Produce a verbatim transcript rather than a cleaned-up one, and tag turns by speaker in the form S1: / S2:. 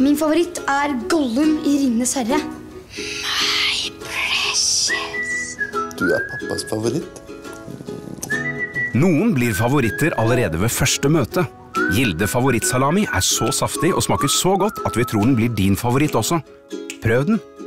S1: Min favoritt er Gollum i Ringenes herre.
S2: My precious.
S3: Du er pappas favoritt.
S4: Noen blir favoritter allerede ved første møte. Gilde favorittsalami er så saftig og smaker så godt at vi tror den blir din favoritt også. Prøv den.